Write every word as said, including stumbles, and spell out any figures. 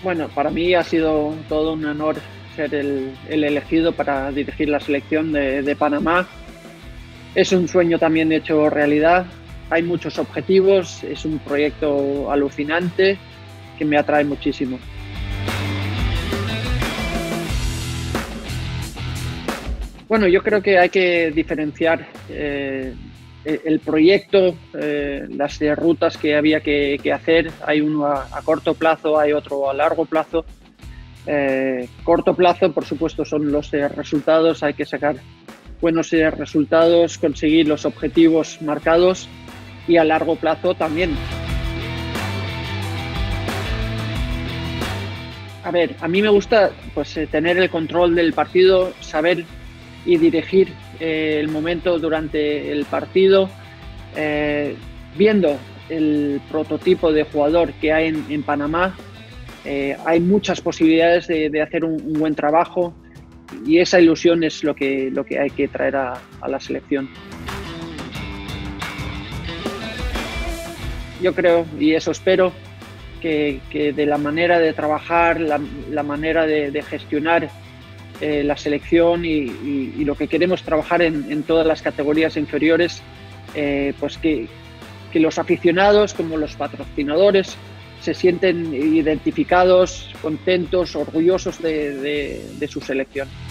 Bueno, para mí ha sido todo un honor ser el, el elegido para dirigir la selección de, de Panamá. Es un sueño también hecho realidad. Hay muchos objetivos, es un proyecto alucinante que me atrae muchísimo. Bueno, yo creo que hay que diferenciar eh, el proyecto, eh, las rutas que había que, que hacer. Hay uno a, a corto plazo, hay otro a largo plazo. Eh, corto plazo, por supuesto, son los eh, resultados. Hay que sacar buenos eh, resultados, conseguir los objetivos marcados, y a largo plazo también. A ver, a mí me gusta pues, eh, tener el control del partido, saber y dirigir eh, el momento durante el partido, eh, viendo el prototipo de jugador que hay en, en Panamá. Eh, hay muchas posibilidades de, de hacer un, un buen trabajo, y esa ilusión es lo que, lo que hay que traer a, a la selección. Yo creo, y eso espero, que, que de la manera de trabajar, la, la manera de, de gestionar eh, la selección y, y, y lo que queremos trabajar en, en todas las categorías inferiores, eh, pues que, que los aficionados como los patrocinadores se sienten identificados, contentos, orgullosos de, de, de su selección.